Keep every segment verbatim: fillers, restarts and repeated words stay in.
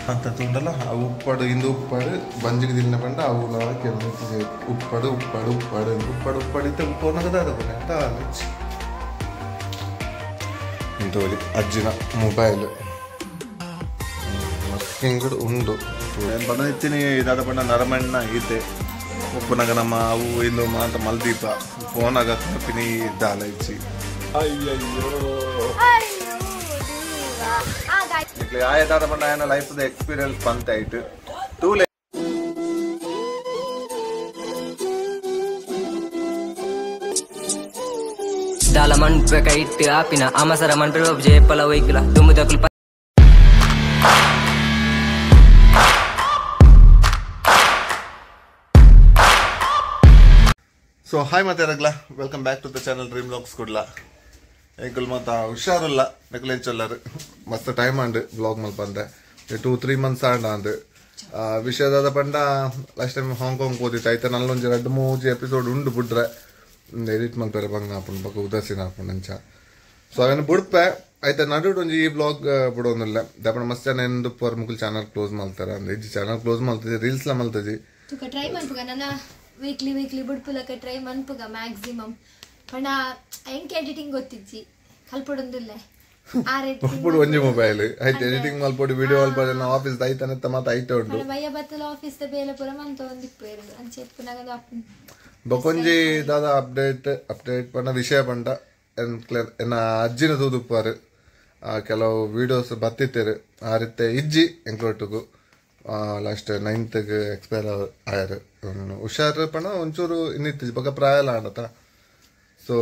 ಅಂತ ತುಂಡಲ್ಲ ಆ ಉಪ್ಪಾಡು ಇಂದು ಉಪ್ಪಾಡು ಬಂಜಿಗೆ ದಿನ ಬಂಡ ಅವು ಕೆಲವು ಉಪ್ಪಾಡು ಉಪ್ಪಾಡು ಉಪ್ಪಾಡು ಉಪ್ಪಾಡು ಉಪ್ಪಾಡಿತ್ತೆ ಉಪ್ಪು ಅನ್ನೋದು ಅದಕ್ಕೆ ಅಂತ ಆಲೋಚಿ ಇಂತೋಲಿ ಅಜ್ಜಿನ ಮೊಬೈಲ್ ವರ್ಕಿಂಗ್ ಉಂಡು ಬಂದಿತ್ತೀನಿ ಇದಾದ ಬಣ್ಣ ನರಮಣ್ಣ ಈತೆ ಉಪ್ಪುನಾಗ ನಮ್ಮ ಅವು ಇಂದು ಮಾತ ಮಲ್ದೀಪ ಫೋನಾಗ ತಪ್ಪಿನಿ ಇದ್ದಾಲ ಇಚ್ಚಿ ಅಯ್ಯಯ್ಯೋ ಆಯ್ತಾದ ಬಣ್ಣ ಏನ ಲೈಫ್ ಎಕ್ಸ್ಪೀರಿಯನ್ಸ್ ಬಂತಾಯ್ತು ತೂಲೆ ದಾಲ ಮಣ್ಪೆಕ ಇಟ್ಟು ಆಪಿನ ಅಮಸರ ಮಣ್ಪೆ ಜೇಪಲ ವೈಕಲ ದುಮ್ಮುದಕುಲ್ ಸೊ ಹಾಯ್ ಮತ್ತೆ ರಗ್ಲ welcome back to the channel dream vlogs ಕೊಡ್ಲ ಎಂಕಲ್ ಮತ್ತ ಹುಷಾರಿಲ್ಲ ನೆಕ್ಲೆಂಚಲ್ಲರು ಮಸ್ತ್ ಟೈಮ್ ಆಂಡ್ ವ್ಲಾಗ್ ಮಲ್ಪ ಅಂದೆ ಟೂ ತ್ರೀ ಮಂತ್ಸ್ ಆಂಡ್ ಅಂದ್ ವಿಷಯದಾದ ಪಂಡ ಲಾಸ್ಟ್ ಟೈಮ್ ಹಾಂಗ್ಕಾಂಗ್ ಓದಿತ್ತು ಆಯ್ತಾ ನಲ್ಲೊಂಜಿ ಎರಡು ಮೂಜಿ ಎಪಿಸೋಡ್ ಉಂಡು ಬಿಡ್ರೆ ಎಡಿಟ್ ಮಾಡ್ತಾರೆ ಬಂಗ ಹಾಕೊಂಡು ಬಕ್ಕ ಉದಾಸೀನ ಹಾಕೊಂಡು ಅಂಚ ಸೊ ಅವೇನು ಬಿಡ್ಪೆ ಆಯ್ತಾ ನಡು ಒಂಜಿ ಈ ಬ್ಲಾಗ್ ಬಿಡೋನಿಲ್ಲ ದಪ್ಪಣ ಮಸ್ತ್ ಜನ ಎಂದು ಪರ್ ಮುಗುಲ್ ಚಾನಲ್ ಕ್ಲೋಸ್ ಮಾಡ್ತಾರೆ ಅಂದ್ರೆ ಇಜ್ಜಿ ಚಾನಲ್ ಕ್ಲೋಸ್ ಮಾಡ್ತಿದ್ದೆ ರೀಲ್ಸ್ ಲ ಮಲ್ತಜಿ ಟ್ರೈ ಮಾಡ್ಪುಗ ನನ್ನ ವೀಕ್ಲಿ ವೀಕ್ಲಿ ಬಿಡ್ಪುಲಕ ಟ್ರೈ ಮನ್ಪುಗ ಮ್ಯಾಕ್ಸಿಮಮ್ ಪಂಡ ಎಂಕ್ ಎಡಿಟಿಂಗ್ ಗೊತ್ತಿಜ್ಜಿ ಕಲ್ಪಡೊಂದಿಲ್ಲ ಒಪ್ಪುಡು ಒಂಜಿ ಮೊಬೈಲ್ ಆಯ್ತು ಎಡಿಟಿಂಗ್ ಮಲ್ಪೊಡು ವಿಡಿಯೋ ಮಲ್ಪೊಡು ನಾ ಆಫೀಸ್ ದೈತನೆತ್ತ ಮಾತ ಐತೆ ಉಂಡು ಬಯ್ಯ ಬತ್ತಲ ಆಫೀಸ್ ದ ಬೇಲೆ ಪುರ ಮಂತ ಒಂದಿಪ್ಪೇರು ಅಂಚೆ ಪುನಗದ ಬೊಕೊಂಜಿ ದಾದ ಅಪ್ಡೇಟ್ ಅಪ್ಡೇಟ್ ಪಂಡ ವಿಷಯ ಪಂಡ ಎನ್ನ ಅಜ್ಜಿನ ತೂದುಪ್ಪಾರು ಕೆಲವು ವಿಡಿಯೋಸ್ ಬತ್ತಿತ್ತೇರು ಆ ರೀತಿ ಇಜ್ಜಿ ಎಂಕ್ಲೊಟ್ಟಿಗೂ ಲಾಸ್ಟ್ ನೈನ್ತ್ಗೆ ಎಕ್ಸ್ಪೈರ್ ಆಯಾರು ಹುಷಾರು ಪಣ ಒಂಚೂರು ಇನ್ನಿತ್ತು ಬೊಕ ಪ್ರಾಯಲ ಆಡತ್ತ ಸೊ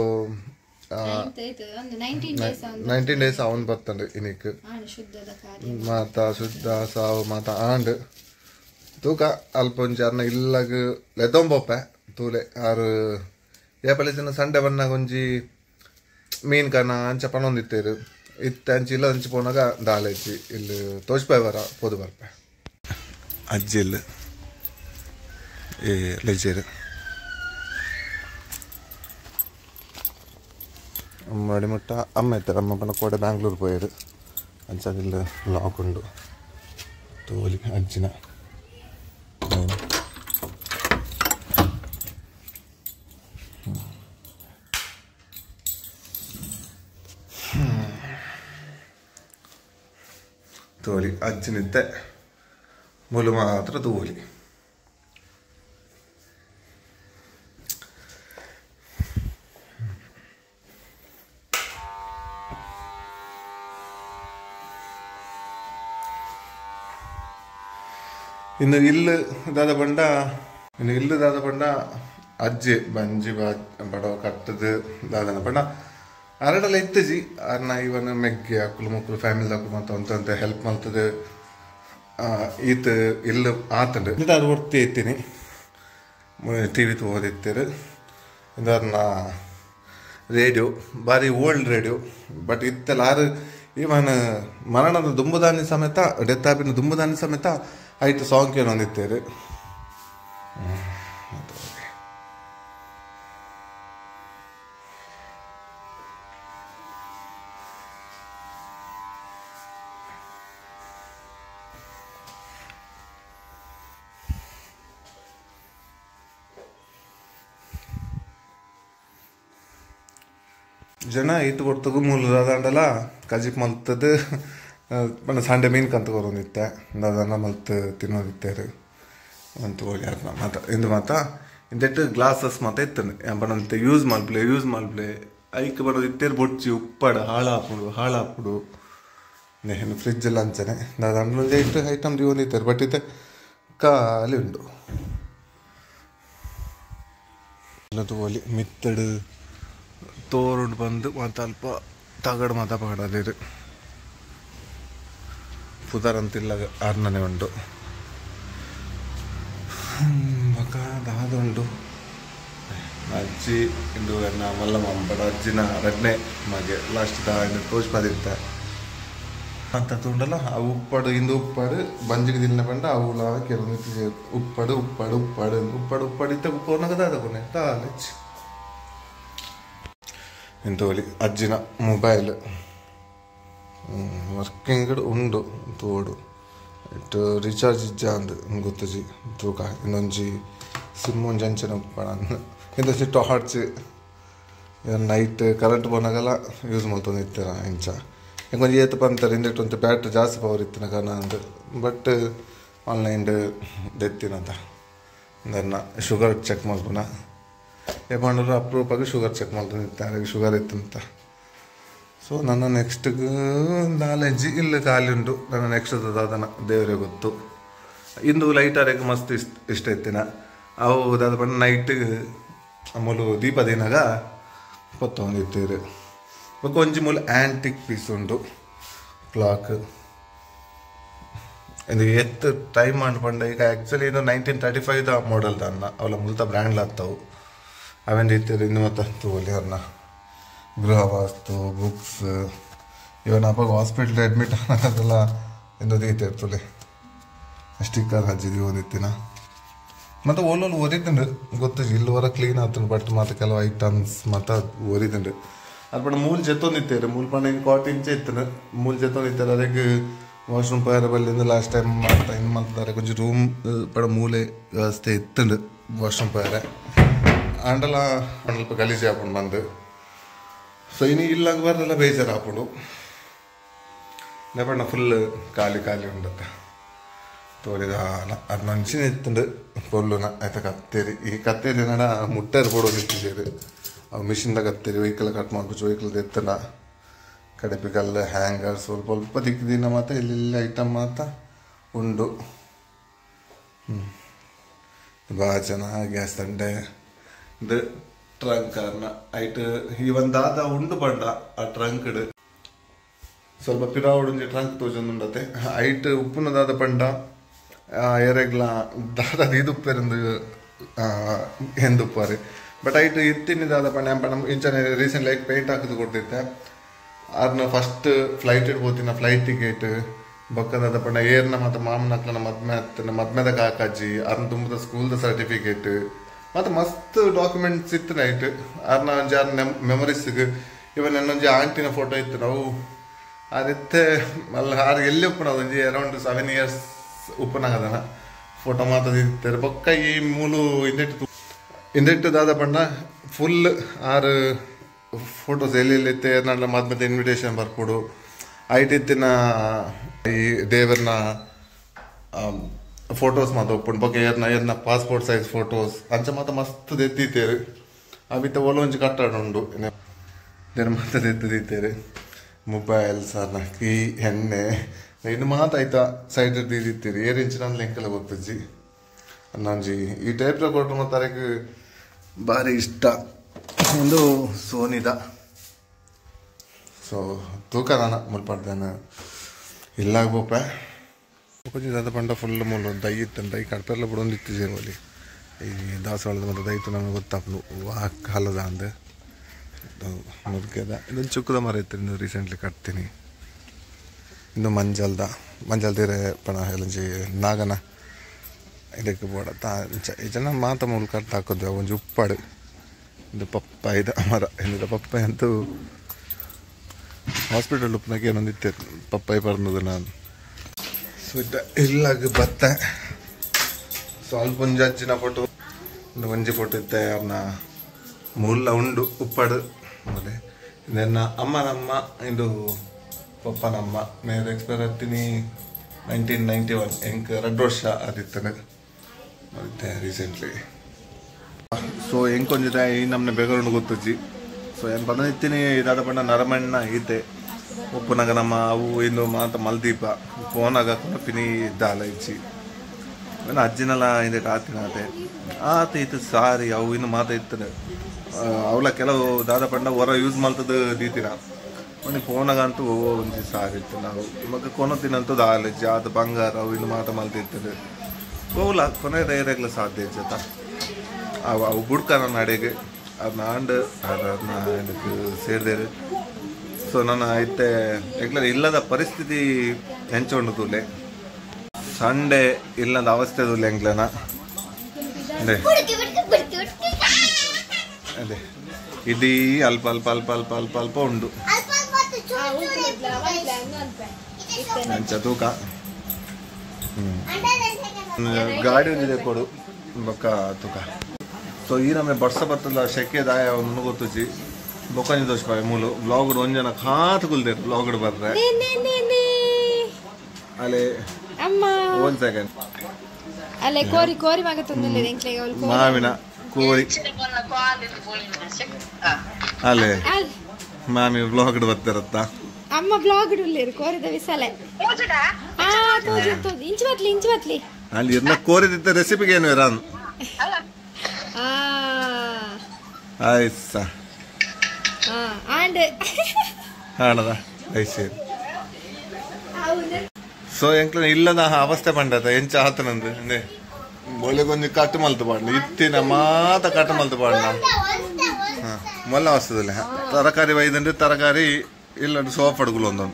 ನೈನ್ಟೀನ್ ಡೇಸ್ ಅವನ್ ಬರ್ತಂಡು ಇನ್ನಿಕ್ ಮಾತ ಶುದ್ಧ ಸಾವು ಮಾತ ಆಂಡ್ ತೂಕ ಅಲ್ಪ ಒಂಚಿ ಅರ್ನ ಇಲ್ಲಾಗ ಲೆದೊಂಬೊಪ್ಪೆ ತೂಲೆ ಆರು ಏಪಲೆ ಜನ ಸಂಡೆ ಬನ್ನಾಗ ಒಂಜಿ ಮೀನ್ ಕನ ಅಂಚ ಪಣೊಂದಿತ್ತೇರು ಇತ್ತ ಅಂಚಿ ಇಲ್ಲ ಅಂಚಿ ಪೋನಾಗ ದಾಲೆಜ್ಜಿ ಇಲ್ಲಿ ತೋಚ್ಪಾಯ್ ಬರ ಪೋದು ಬರ್ಪೆ ಅಜ್ಜಿಲ್ ಏ ಲೆಜೇರು ಮಡಿಮುಟ್ಟ ಅಮ್ಮ ಇತ್ತಾರೆ ಅಮ್ಮ ಪನ ಕೋಡೆ ಬ್ಯಾಂಗ್ಳೂರ್ ಪೋಯರು ಅಂಚದಿಲ್ಲ ಲಾಕ್ ಉಂಡು ತೋಲಿ ಅಜ್ಜಿನ ತೋಲಿ ಅಜ್ಜಿನಿದ್ದೆ ಮುಲು ಮಾತ್ರ ತೂಲಿ ಇನ್ನು ಇಲ್ಲು ದಾದ ಬಂಡ ಇನ್ನು ಇಲ್ಲು ದಾದ ಬಂಡ ಅಜ್ಜಿ ಬಂಜಿ ಬಡ ಕಟ್ಟದು ದಾದನ ಬಂಡ ಅರಡೆಲ್ಲ ಇತ್ತಜಿ ಅರ್ನ ಇವನ್ ಮೆಗ್ಗೆ ಅಕ್ಕಲು ಮಕ್ಕಳು ಫ್ಯಾಮಿಲಿ ಅಕ್ಕಲು ಮತ್ತು ಅಂತ ಹೆಲ್ಪ್ ಮಾಡ್ತದೆ ಈತ ಇಲ್ಲ ಆತಂಡು ಇದು ಅದು ಒರ್ತಿ ಎತ್ತೀನಿ ಟಿ ವಿ ಓದಿತ್ತೇರು ಇದನ್ನ ರೇಡಿಯೋ ಭಾರಿ ಓಲ್ಡ್ ರೇಡಿಯೋ ಬಟ್ ಇತ್ತೆಲ್ಲ ಆರು ಇವನ್ ಮರಣದ ದುಂಬುದಾನಿ ಸಮೇತ ಡೆತ್ ಆಪಿನ ದುಂಬುದಾನಿ ಸಮೇತ ಐಟು ಸಾಂಗ್ ಏನೊಂದಿತ್ತೇರು ಜನ ಇಟ್ಟು ಕೊಡ್ತಗು ಮೂಲ ಅದಾಂಡಲ್ಲ ಕಜಿಪ್ ಮಲ್ತದ್ದು ಬಣ್ಣ ಸಂಡೆ ಮೀನು ಕಂತ ಕೊರೊಂದಿತ್ತೆ ಅದನ್ನ ಮಲ್ತು ತಿನ್ನೋದಿತ್ತೇರು ಅಂತ ಹೋಳಿ ಅದನ್ನ ಮಾತ ಇಂದು ಮಾತ ಇಂದೆಟ್ಟು ಗ್ಲಾಸಸ್ ಮಾತ ಇತ್ತನು ಬಣ್ಣಂತೆ ಯೂಸ್ ಮಾಡ್ಬ್ಲೆ ಯೂಸ್ ಮಾಡ್ಬ್ಲೆ ಐಕ್ ಬರೋದು ಇತ್ತೇರು ಬೊಡ್ಚಿ ಉಪ್ಪಡ ಹಾಳಾಪುಡು ಹಾಳಾಪುಡು ನೇನು ಫ್ರಿಜ್ಜೆಲ್ಲ ಅಂಚನೆ ಅದನ್ನ ಇಟ್ಟು ಐಟಮ್ ಒಂದಿತ್ತೇರು ಬಟ್ ಇತ್ತೆ ಖಾಲಿ ಉಂಡು ಅದು ಹೋಳಿ ಮಿತ್ತಡು ತೋರುಂಡು ಬಂದು ಮತ್ತು ಅಲ್ಪ ತಗಡು ಮಾತ ಪಗಡದಿರು ಪುದರಂತಿಲ್ಲ ಆರ್ನನೆ ಉಂಡು ಮಗ ದಾದುಂಡು ಅಜ್ಜಿ ಇಂದು ನನ್ನ ಮಲ್ಲಮ್ಮ ಬಡ ಅಜ್ಜಿನ ರಡ್ನೆ ಮಗೆ ಲಾಸ್ಟ್ ದಾ ಇಂದು ತೋಚ್ ಪದಿತ್ತ ಅಂತ ತುಂಡಲ್ಲ ಆ ಉಪ್ಪಾಡು ಇಂದು ಉಪ್ಪಾಡು ಬಂಜಿಗೆ ದಿನ ಬಂಡ ಅವು ಕೆಲವು ಉಪ್ಪಾಡು ಉಪ್ಪಾಡು ಉಪ್ಪಾಡು ಉಪ್ಪಾಡು ಉಪ್ಪಾಡಿತ್ತ ಉಪ್ಪು ಅನ್ನೋದ ಅದಕ್ಕೆ ತಾಲೆಚ್ಚಿ ಇಂತೋಲಿ ಅಜ್ಜಿನ ಮೊಬೈಲ್ ವರ್ಕಿಂಗ್ ಉಂಡು ತೋಡು ಇಟ್ಟು ರೀಚಾರ್ಜ್ ಇಜ್ಜ ಅಂದು ಗೊತ್ತಜಿ ತೂಕ ಇನ್ನೊಂಜಿ ಸಿಮ್ ಒಂಜಿ ಅಂಚನೆ ಉಪ್ಪಣ ಇಂದೊಂಜಿ ಟಾರ್ಚ್ ನೈಟ್ ಕರೆಂಟ್ ಬೋನಾಗೆಲ್ಲ ಯೂಸ್ ಮಾಡ್ಕೊಂಡು ಇರ್ತೀರ ಇಂಚ ಹೆಂಗೊಂದು ಏತು ಬಂತಾರೆ ಇಂದಟ್ಟು ಒಂದು ಬ್ಯಾಟ್ರಿ ಜಾಸ್ತಿ ಪವರ್ ಇತ್ತಿನ ಕಾರಣ ಅಂದು ಬಟ್ ಆನ್ಲೈನ್ ದೆತ್ತಿನಂತ ನನ್ನ ಶುಗರ್ ಚೆಕ್ ಮಾಡ್ಬೋಣ ಏ ಮಾಡಿದ್ರು ಅಪ್ರೂಪಾಗಿ ಶುಗರ್ ಚೆಕ್ ಮಾಡ್ಕೊಂಡು ಇರ್ತಾರೆ ಶುಗರ್ ಇತ್ತಂತ ಸೊ ನನ್ನ ನೆಕ್ಸ್ಟ್ಗೆ ನಾಲೆಜ್ ಇಲ್ಲಿ ಖಾಲಿ ಉಂಟು ನನ್ನ ನೆಕ್ಸ್ಟ್ ಅದನ್ನ ದೇವರೇ ಗೊತ್ತು ಇಂದು ಲೈಟರಿಗೆ ಮಸ್ತ್ ಇಷ್ಟ ಇಷ್ಟ ಇತ್ತಿನ ಅವು ಅದಾದ ಬಣ್ಣ ನೈಟ್ ಮೂಲು ದೀಪ ದಿನಾಗ ಪತ್ತೊಂದಿರ್ತೀರಿ ಬೊಕ್ಕ ಒಂಜಿ ಮೂಲ ಆ್ಯಂಟಿಕ್ ಪೀಸ್ ಉಂಟು ಕ್ಲಾಕ್ ಇದು ಎತ್ತು ಟೈಮ್ ಮಾಡ್ಕೊಂಡೆ ಈಗ ಆ್ಯಕ್ಚುಲಿ ಇದು ನೈನ್ಟೀನ್ ತರ್ಟಿ ಫೈವ್ದ ಮಾಡಲ್ ಅನ್ನ ಅವಳ ಮುಲ್ತ ಬ್ರ್ಯಾಂಡ್ ಆಗ್ತಾವು ಅವೇನು ಇರ್ತೀರಿ ಇನ್ನು ಮತ್ತೆ ತೋಲಿ ಅನ್ನ ಗೃಹವಾಸ್ತು ಬುಕ್ಸ್ ಇವನ್ ಅಪ್ಪಾಗ ಹಾಸ್ಪಿಟ್ಲ್ ಅಡ್ಮಿಟ್ ಅನ್ನೋದೆಲ್ಲ ಎಂದು ಇರ್ತಲೆ ಸ್ಟಿಕ್ಕರ್ ಹಚ್ಚಿದ್ವಿ ಓದಿತ್ತಿನ ಮತ್ತು ಓಲೋಲು ಓದಿದ್ದುಂಡು ಗೊತ್ತು ಇಲ್ಲಿವರ ಕ್ಲೀನ್ ಆಗ್ತದೆ ಬಟ್ ಮತ್ತು ಕೆಲವು ಐಟಮ್ಸ್ ಮತ್ತು ಓದಿದ್ದುಂಡು ಅದು ಬಟ್ ಮೂಲ ಜೊತ್ತೊಂದಿತ್ತೇರಿ ಮೂಲ ಪಂಡ ಕಾಟ್ ಇಂಚೆ ಇತ್ತು ಮೂಲ ಜೊತ್ತೊಂದಿತ್ತಾರೆ ಅದಕ್ಕೆ ವಾಶ್ರೂಮ್ ಪೈರ ಬಲ್ಲಿಂದ ಲಾಸ್ಟ್ ಟೈಮ್ ಮಾಡ್ತಾ ಇನ್ನು ಮಾಡ್ತಾರೆ ಕೊಂಚ ರೂಮ್ ಪಡ ಮೂಲೆ ವ್ಯವಸ್ಥೆ ಇತ್ತುಂಡು ವಾಶ್ರೂಮ್ ಪೈರ ಅಂಡಲ ಸ್ವಲ್ಪ ಗಲೀಜು ಹಾಕೊಂಡು ಬಂದು ಸೊ ಇನ್ನು ಇಲ್ಲಾಗ ಬರಲ್ಲ ಬೇಜಾರು ಹಾಕೊಂಡು ನೆಪಣ್ಣ ಫುಲ್ ಖಾಲಿ ಖಾಲಿ ಉಂಡತ್ತ ತೋರಿದ ಅದು ಮನುಷ್ಯನ ಇತ್ತಂಡು ಪೊಲ್ಲುನ ಆಯ್ತಾ ಕತ್ತೇರಿ ಈ ಕತ್ತೇರಿ ನಡ ಮುಟ್ಟೇರು ಕೊಡೋದು ಇಟ್ಟಿದ್ದೀರಿ ಅವು ಮಿಷಿನ್ದಾಗ ಕತ್ತೇರಿ ವೆಹಿಕಲ್ ಕಟ್ ಮಾಡ್ಬಿಟ್ಟು ವೆಹಿಕಲ್ ಎತ್ತನ ಕಡಪಿಕಲ್ ಹ್ಯಾಂಗರ್ ಸ್ವಲ್ಪ ಸ್ವಲ್ಪ ದಿಕ್ಕಿದಿನ ಮಾತ್ರ ಇಲ್ಲಿ ಐಟಮ್ ಮಾತ್ರ ಉಂಡು ಹ್ಞೂ ಭಾಳ ಚೆನ್ನಾಗಿ ಗ್ಯಾಸ್ ತಂಡೆ ಇದು ಟ್ರಂಕ್ ಅನ್ನ ಐಟ್ ಈ ಒಂದಾದ ಉಂಡು ಪಂಡ ಆ ಟ್ರಂಕ್ ಸ್ವಲ್ಪ ಪಿರಾವಡುಂಜಿ ಟ್ರಂಕ್ ತೋಜೊಂದುಂಡತೆ ಐಟ್ ಉಪ್ಪುನದಾದ ಪಂಡ ಎರೆಗ್ಲ ದಾದ ಇದುಪ್ಪೆರಂದು ಎಂದುಪ್ಪಾರೆ ಬಟ್ ಐಟ್ ಇತ್ತಿನಿದಾದ ಪಂಡ ಎಂಪಣ ಇಂಚನೆ ರೀಸೆಂಟ್ ಲೈಕ್ ಪೇಂಟ್ ಹಾಕಿದ್ದು ಕೊಡ್ತಿದ್ದೆ ಅದನ್ನ ಫಸ್ಟ್ ಫ್ಲೈಟ್ ಇಡ್ಬೋತಿನ ಫ್ಲೈಟ್ ಟಿಕೆಟ್ ಬೊಕ್ಕದಾದ ಪಂಡ ಏರ್ನ ಮತ್ತು ಮಾಮನ ಅಕ್ಕನ ಮದ್ಮೆ ಹತ್ತನ ಮದ್ಮೆದ ಕಾಕಾಜಿ ಅದನ್ನ ತುಂಬದ ಸ್ಕೂಲ್ದ ಸರ್ಟಿಫಿಕೇಟ್ ಮತ್ತು ಮಸ್ತ್ ಡಾಕ್ಯುಮೆಂಟ್ಸ್ ಇತ್ತು ನೈಟ್ ಅದನ್ನ ಒಂಜಿ ಆರು ನೆಮ್ ಮೆಮೊರೀಸ್ಗೆ ಇವನ್ ಇನ್ನೊಂಜಿ ಆಂಟಿನ ಫೋಟೋ ಇತ್ತು ನಾವು ಅದಿತ್ತೆ ಅಲ್ಲಿ ಆರು ಎಲ್ಲಿ ಉಪ್ಪುನ ಒಂಜಿ ಅರೌಂಡ್ ಸೆವೆನ್ ಇಯರ್ಸ್ ಉಪ್ಪನಾಗದನ ಫೋಟೋ ಮಾತಾಡಿರ್ತಾರೆ ಬೊಕ್ಕ ಈ ಮೂಲು ಇಂದೆಟ್ಟು ಇಂದೆಟ್ಟು ದಾದ ಪಂಡ ಫುಲ್ ಆರು ಫೋಟೋಸ್ ಎಲ್ಲೆಲ್ಲಿತ್ತೆ ನನ್ನ ಮದ್ಮೆ ಇನ್ವಿಟೇಷನ್ ಬರ್ಕೊಡು ಐಟಿತ್ತಿನ ಈ ದೇವರನ್ನ ಫೋಟೋಸ್ ಮಾತು ಒಪ್ಪುಂಡು ಬಗ್ಗೆ ಏರ್ನ ಏರ್ನ ಪಾಸ್ಪೋರ್ಟ್ ಸೈಜ್ ಫೋಟೋಸ್ ಅಂಚ ಮಾತ್ರ ಮಸ್ತ್ ದೆತ್ತಿತ್ತೇರಿ ಅವಿತ್ತ ಒಲೊಂಜಿ ಕಟ್ಟಡ ಉಂಡು ದೇನ ಮಾತ್ರ ದೆತ್ತದಿತ್ತೇರಿ ಮೊಬೈಲ್ಸ್ ಅನ್ನ ಕೀ ಎಣ್ಣೆ ಇನ್ನು ಮಾತು ಆಯ್ತಾ ಸೈಡ್ ದಿತ್ತೀರಿ ಏರ್ ಇಂಚಿನ ಲಿಂಕೆಲ್ಲ ಗೊತ್ತಜ್ಜಿ ಅನ್ನೊಂಜಿ ಈ ಟೈಪ್ ಕೊಟ್ಟರು ಮತ್ತು ಅದಕ್ಕೆ ಭಾರಿ ಇಷ್ಟ ಒಂದು ಸೋನಿದ ಸೊ ತೂಕ ನಾನು ಮುಲ್ಪಡ್ತೇನೆ ಇಲ್ಲಾಗ್ಬೋಪ ದಾದ ಪಂಡ ಫುಲ್ ಮೂಲ ದೈ ಇತ್ತು ದೈ ಕಡ್ಪೆಲ್ಲ ಬಿಡೊಂದು ಇತ್ತು ಜೇನುವಲ್ಲಿ ಈ ದಾಸವಾಳದ ಮತ್ತು ದೈತು ನಮಗೆ ಗೊತ್ತಾಗ್ಲು ಆ ಕಾಲದ ಅಂದೆ ಮುದುಕದ ಇದೊಂದು ಚುಕ್ಕದ ಮರ ಇತ್ತು ಇನ್ನು ರೀಸೆಂಟ್ಲಿ ಕಟ್ತೀನಿ ಇನ್ನು ಮಂಜಲ್ದ ಮಂಜಲ್ ತೀರೆ ಪಣ ಎಲ್ಲಂಜಿ ನಾಗನ ಇದಕ್ಕೆ ಬೋಡ ತಾ ಈ ಜನ ಮಾತ ಮೂಲ ಕಟ್ಟು ಹಾಕೋದು ಒಂಜಿ ಉಪ್ಪಾಡು ಇದು ಪಪ್ಪಾಯಿದ ಮರ ಇಲ್ಲಿದ ಪಪ್ಪಾಯಿ ಅಂತೂ ಹಾಸ್ಪಿಟಲ್ ಉಪ್ಪನಾಗ ಏನೊಂದು ಇತ್ತೆ ಪಪ್ಪಾಯಿ ಪರ್ನದು ನಾನು ಸೊ ಇದ್ದ ಇಲ್ಲಾಗ ಬತ್ತ ಸ್ವಲ್ಪ ಒಂಜಿ ಅಜ್ಜಿನ ಫೋಟೋ ಒಂದು ಒಂಜಿ ಫೋಟೋ ಇತ್ತೆ ಅವ್ರನ್ನ ಮೂಲ ಉಂಡು ಉಪ್ಪಾಡು ಆಮೇಲೆ ನನ್ನ ಅಮ್ಮನಮ್ಮ ಇದು ಪಪ್ಪನಮ್ಮ ನೇರ ಎಕ್ಸ್ಪೈರ್ ಹತ್ತೀನಿ ನೈನ್ಟೀನ್ ನೈಂಟಿ ಒನ್ ಎಂಕ್ ಎರಡು ವರ್ಷ ಆದಿತ್ತಾನೆ ಮತ್ತೆ ರೀಸೆಂಟ್ಲಿ ಸೊ ಹೆಂಗೆ ಕೊಂಜಿದೆ ಈ ನಮ್ಮನೆ ಬೇಗರನ್ನು ಗೊತ್ತಜ್ಜಿ ಸೊ ಏನು ಬಂದಿತ್ತೀನಿ ಇದಾದ ಪಂಡ ನರಮಣ್ಣ ಈತೆ ಉಪ್ಪುನಾಗ ನಮ್ಮ ಅವು ಇನ್ನು ಮಾತ ಮಲ್ದೀಪ ಫೋನಾಗ ಕೊನಪಿನಿ ದಾಲ ಇಚ್ಚಿ ಏನು ಅಜ್ಜಿನೆಲ್ಲ ಹಿಂದೆ ಆತಿನ ಆತೆ ಆತ ಇತ್ತು ಸಾರಿ ಅವು ಇನ್ನು ಮಾತ ಇತ್ತದೆ ಅವಳ ಕೆಲವು ದಾದ ಪಂಡ ಹೊರ ಯೂಸ್ ಮಾಡ್ತದ ದೀತಿನ ಒಂದು ಫೋನಾಗಂತೂ ಒಂಜಿ ಸಾರಿ ಇತ್ತು ನಾವು ಇವಾಗ ಕೊನತಿನಂತೂ ದಾಲಜ್ಜಿ ಅದು ಬಂಗಾರ ಅವು ಇನ್ನು ಮಾತ ಮಲ್ತಿರ್ತದೆ ಹೋಗ್ಲ ಕೊನೆ ಧೈರ್ಯಗ್ಲ ಸಾಧ್ಯ ಇಜ್ಜತ ಅವು ಅವು ಬುಡ್ಕ ನನ್ನ ಅಡೆಗೆ ಅದನ್ನ ಆಂಡ್ ಅದನ್ನ ಇದಕ್ಕೆ ಸೇರಿದೇರು ಸೊ ನನ್ನ ಐತೆ ಎಗ್ಲ ಇಲ್ಲದ ಪರಿಸ್ಥಿತಿ ಹೆಂಚೊಂಡು ತುಲೆ ಸಂಡೆ ಇಲ್ಲದ ಅವಸ್ಥೆ ತುಲೆ ಎಂಗ್ಲನ ಅದೇ ಅದೇ ಇಡೀ ಅಲ್ಪ ಅಲ್ಪ ಅಲ್ಪ ಅಲ್ಪ ಅಲ್ಪ ಅಲ್ಪ ಉಂಡು ಅಂಚ ತೂಕ ಗಾಡಿ ಒಂದಿದೆ ಕೊಡು ಬೊಕ್ಕ ತುಕ ಸೊ ಈ ನಮಗೆ ಬರ್ಸ ಬರ್ತಲ್ಲ ಶೆಕೆ ದಾಯ ಒಂದು ಗೊತ್ತುಚಿ ಬೊಕ್ಕನಿ ದೋಷ ಮೂಲು ಬ್ಲಾಗ್ ಒಂಜನ ಖಾತ್ ಕುಲ್ದೆ ಬ್ಲಾಗ್ ಬರ್ರೆ ಅಲ್ಲೇ ಒಂದ್ ಸೆಕೆಂಡ್ ಅಲ್ಲೇ ಕೋರಿ ಕೋರಿ ಮಗ ತಂದಿಲ್ಲ ಮಾವಿನ ಕೋರಿ ಅಲ್ಲೇ ಮಾಮಿ ಬ್ಲಾಗ್ ಬರ್ತಿರತ್ತ ಅಮ್ಮ ಬ್ಲಾಗ್ ಉಳ್ಳೇರು ಕೋರಿದ ವಿಸಲೆ ಇಂಚು ಬತ್ಲಿ ಇಂಚು ಬತ್ಲಿ ಅಲ್ಲಿ ಇನ್ನ ಕೋರಿದಿದ್ದ ರೆಸಿಪಿಗೆ ಏನು ಇರಾನ್ ಆಯ್ಸ ಹಾಣದ ಐಸೇರಿ ಸೊ ಎಂಕ್ಲ ಇಲ್ಲದ ಅವಸ್ಥೆ ಪಂಡತ ಎಂಚ ಆತನಂದು ಅಂದೆ ಬೋಲೆ ಕೊಂಚ ಕಟ್ಟು ಮಲ್ತು ಪಾಡ್ಲ ಇತ್ತಿನ ಮಾತ ಕಟ್ಟು ಮಲ್ತು ಪಾಡ್ಲ ಹಾ ಮೊಲ್ಲ ವಸ್ತದಲ್ಲ ತರಕಾರಿ ವೈದಂದ್ರೆ ತರಕಾರಿ ಇಲ್ಲ ಸೋಪ್ ಅಡುಗುಲು ಒಂದೊಂದು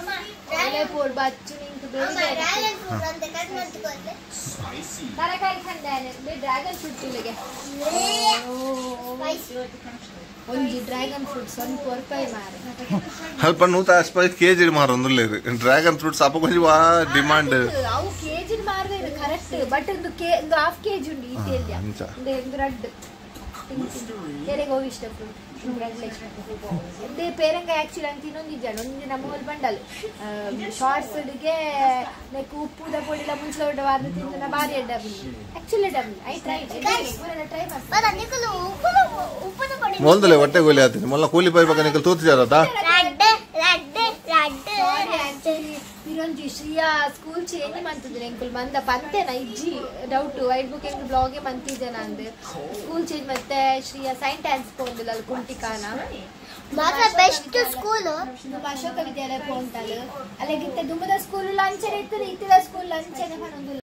ಸ್ವಲ್ಪ ನೂತ ಅಸ್ಪ ಕೆಜಿ ಮಾರೊಂದುಲ್ಲ ಡ್ರ್ಯಾಗನ್ ಫ್ರೂಟ್ಸ್ ಅಪ್ಪ ಕೊಂಚ ಡಿಮಾಂಡ್ ಕೆಜಿ ಮಾರದೆ ಕರೆಕ್ಟ್ ಬಟ್ ಒಂದು ಒಂದು ಹಾಫ್ ಕೆಜಿ ಉಂಟು ಈತಿಯಲ್ಲಿ ಒಂದು ರಡ್ ತೆರೆಗೆ ಹೋಗಿ ಇಷ್ಟ ಫ್ರೂಟ್ ಅದೇ ಪೇರಂಗ ಆಕ್ಚುಲಿ ಅಂತ ಇನ್ನೊಂದು ಇದ್ದಾಳೆ ಒಂದು ನಮ್ಮ ಹೋಲ್ ಬಂಡಲ್ ಶಾರ್ಟ್ಸ್ಗೆ ಲೈಕ್ ಉಪ್ಪುದ ಪೊಡಿಲ ಮುಂಚೆ ವಾರದ ತಿಂದ ಭಾರಿ ಡಬ್ಬಿ ಆಕ್ಚುಲಿ ಡಬ್ಬಿ ಐ ಟ್ರೈ ಟ್ರೈ ಮಾಡಿ ಮೊಲ್ದಲೆ ಹೊಟ್ಟೆ ಗೋಲಿ ಆತೀನಿ ಮೊಲ್ಲ ಕೂಲಿ ಪೈ ಬಗ್ಗೆ ನಿಕಲ್ ತೂತು ಜಾರತ ಇರೊಂಜಿ ಶ್ರೀಯಾ ಸ್ಕೂಲ್ ಚೇಂಜ್ ಮಂತಿದ್ರೆ ಎಂಕುಲ್ ಮಂದ ಪಂತೆನ ಇಜ್ಜಿ ಡೌಟ್ ವೈಟ್ ಬುಕ್ ಎಂಕ್ ಬ್ಲಾಗೆ ಮಂತಿದ್ದೆ ನಂದು ಸ್ಕೂಲ್ ಚೇಂಜ್ ಮತ್ತೆ ಶ್ರೀಯಾ ಸೈಂಟ್ ಆನ್ಸ್ ಪೋಂದಿಲ್ಲ ಅಲ್ಲಿ ಕುಂಟಿಕಾನ ಮಾತ್ರ ಬೆಸ್ಟ್ ಸ್ಕೂಲ್ ನಮ್ಮ ಅಶೋಕ ವಿದ್ಯಾಲಯ ಪೋಂತಲ್ ಅಲ್ಲಿಗಿತ್ತ ದುಮ್ಮದ ಸ್ಕೂಲ್ ಲಂಚನೆ ಇತ್ತು ಇತ್ತಿದ ಸ್ಕೂಲ್ ಲಂಚನೆ ಪನೊಂದು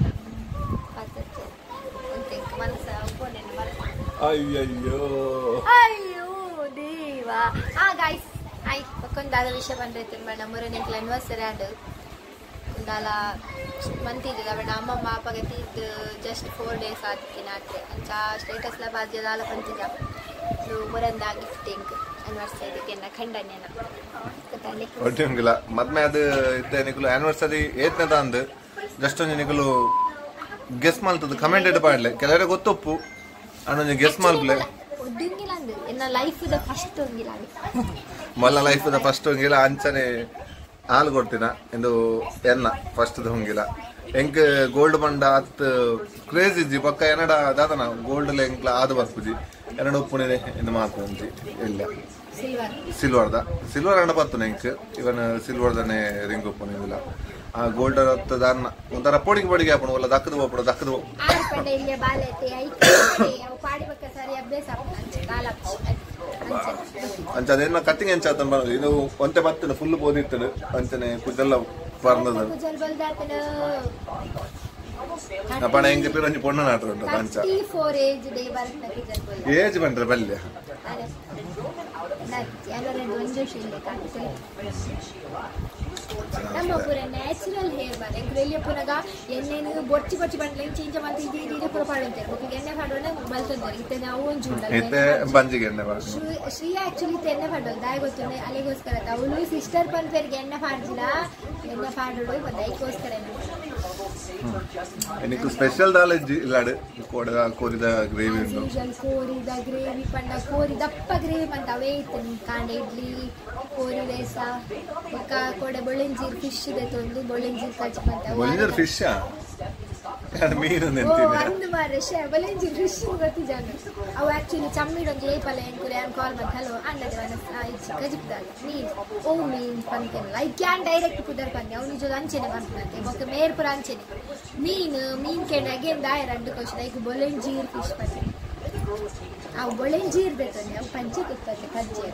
ಮನಸ ಪೋನೆನ ಮನಸ ಅಯ್ಯಯ್ಯೋ ಅಯ್ಯೋ ದೇವಾ ಆ ಗೈಸ್ आई पक्कन दादा विषय बन रहे थे मैं नंबर ने क्लाइनवर्स रैंड दाला मंती जगह बट अम्मा माँ पगती जस्ट फोर डेज आती थी नाटे अच्छा स्टेटस ला बात जदाला पंती जा तो मुरंदा गिफ्टिंग एनिवर्सरी के ना खंडने ना कताले ಒಟ್ಟಿಂಗಿಲ್ಲ ಮತ್ತೆ ಅದು ಇತ್ತೆ ನಿಕಲು ಆನಿವರ್ಸರಿ ಏತ್ನೆ ತಂದು ಜಸ್ಟ್ ಒಂದು ನಿಕಲು ಗೆಸ್ ಮಾಡ್ತದ ಕಮೆಂಟ್ ಇಡ ಪಾಡ್ಲೆ ಕೆಲವರಿಗೆ ಗೊತ್ತೊಪ್ಪು ಅನ್ನೊಂದು ಗೆಸ್ ಮಾಡ್ಲೆ ಒದ್ದಿಂಗಿಲ್ಲ ಅಂದು ಎನ್ನ ಲೈಫ್ ದ ಫಸ್ಟ್ ಒಂಗಿಲ್ಲ ಮೊಲ್ಲ ಲೈಫ್ ದ ಫಸ್ಟ್ ಹೊಂಗಿಲ್ಲ ಅಂಚನೆ ಹಾಲು ಕೊಡ್ತೀನ ಎಂದು ಎನ್ನ ಫಸ್ಟ್ ಹೊಂಗಿಲ್ಲ ಎಂಕ್ ಗೋಲ್ಡ್ ಬಂಡ ಹತ್ ಕ್ರೇಜ್ ಇಜ್ಜಿ ಪಕ್ಕ ಏನಡ ದಾತನ ಗೋಲ್ಡ್ ಎಂಕ್ಲ ಆದ ಬರ್ಪುಜಿ ಎರಡು ಉಪ್ಪುಣಿದೆ ಎಂದು ಮಾತು ಇಲ್ಲ ಸಿಲ್ವರ್ದ ಸಿಲ್ವರ್ ಅಂಡ ಬರ್ತನ ಎಂಕ್ ಇವನ್ ಸಿಲ್ವರ್ದನೆ ರಿಂಗ್ ಉಪ್ಪುಣಿದಿಲ್ಲ ಆ ಗೋಲ್ಡ್ ಹತ್ತದ ಅನ್ನ ಒಂಥರ ಪೊಡಿಗೆ ಪೊಡಿಗೆ ಹಾಪಣ ಒಲ್ಲ ದಕ್ಕದು ಹೋಗ್ಬಿಡ ದಕ್ಕದು ಅಂಚ ಅದೇನ ಕತ್ತಿಂಗ್ ಎಂಚ ಆತನ ಬರೋದು ಇದು ಒಂತೆ ಬರ್ತನ ಫುಲ್ ಬೋದಿರ್ತದೆ ಅಂಚನೆ ಕುದ್ದೆಲ್ಲ ಬರ್ನದ ಅಪ್ಪಣ ಹೆಂಗೆ ಪಿರಂಜಿ ಪೊಣ್ಣ ನಾಟ್ರ ಉಂಟು ಅಂಚ ಏಜ್ ಬಂದ್ರೆ ಬಲ್ಯ ನಮ್ಮ ಪೂರ ನ್ಯಾಚುರಲ್ ಹೇರ್ ಬಾರ್ ಎಂಕ್ರೆಲ್ಲಿ ಪುನಗ ಎಣ್ಣೆನು ಬೊಚ್ಚಿ ಬೊಚ್ಚಿ ಬಂಡ್ಲೆ ಚೇಂಜ್ ಮಾಡ್ತಿದ್ದಿ ಇದೀರಿ ಪುರ ಪಾಡುಂತಾರೆ ಬೊಕ್ಕ ಎಣ್ಣೆ ಪಾಡೋಣ ಬಲ್ತಂತಾರೆ ಇತ್ತೆ ನಾವು ಒಂದು ಉಂಡಲ್ಲ ಇತ್ತೆ ಬಂಜಿಗೆ ಎಣ್ಣೆ ಪಾಡು ಶ್ರೀ ಆಕ್ಚುಲಿ ಇತ್ತೆ ಎಣ್ಣೆ ಪಾಡೋದು ದಾಯ ಗೊತ್ತುಂಡೆ ಅಲ್ಲಿಗೋಸ್ಕರ ಅವಳು ಸಿಸ್ಟರ್ ಪನ್ಪೇರಿಗೆ ಎಣ್ಣೆ ಪಾಡ್ದಿಲ್ಲ ಎಣ್ಣೆ ಪಾಡೋಡು ಬಂದ ಐಕೋಸ್ಕರ എനിക്ക് സ്പെഷ്യൽ ദാലജി ഇല്ലാട് കോട കോരിದ ಗ್ರೇವಿ ಉಂಟು ಕೋರಿದ ಗ್ರೇವಿ ಪಂಡ ಕೋರಿ ದಪ್ಪ ಗ್ರೇವಿ ಪಂಡ ಅವೇ ಇತ್ತು ಕಾಂಡ ಇಡ್ಲಿ ಕೋರಿ ರೇಸ ಒಕ್ಕ ಕೋಡೆ ಬೊಳೆಂಜೀರ್ ಫಿಶ್ ಇದೆ ತೊಂದು ಬೊಳೆಂಜೀರ್ ಕಚ್ ಪಂಡ ಬೊಳೆಂಜೀರ್ ಫಿಶ್ ಮೀನು ಒಂದು ಮಾರೆ ಶೇ ಬೊಳೆಂಜೀರ್ ಫಿಶ್ ಗೊತ್ತಿ ಜಾಗ ಅವು ಆಕ್ಚುಲಿ ಚಮ್ಮಿಡೊಂದು ಏಪಲ ಎಂಕುಲೆ ಆನ್ ಕಾಲ್ ಮಾಡಿ ಹಲೋ ಅಂಡದೆ ವನ ಇಚ್ಚಿ ಕಜಿಪ್ದಾಲ ಮೀನ್ ಓ ಮೀನ್ ಪಂತೆಲ್ಲ ಐ ಕ್ಯಾನ್ ಡೈರೆಕ್ಟ್ ಕುದರ್ ಪಂದೆ ಅವ್ನು ನಿಜ ಅಂಚೆನೆ ಬಂದಂತೆ ಮತ್ತೆ ಮೇರ್ಪುರ ಅಂಚೆನೆ ಮೀನು ಮೀನ್ ಕೆಂಡ ಅಗೇನ್ ದಾಯ ರಡ್ಡು ಕೋಶ ಲೈಕ್ ಬೊಳೆಂಜೀರ್ ಫಿಶ್ ಪಂದೆ ಅವು ಬೊಳೆಂಜೀರ್ ಬೇಕಂದೆ ಅವು ಪಂಚೆ ಕುತ್ತಂತೆ ಕಜ್ಜೆ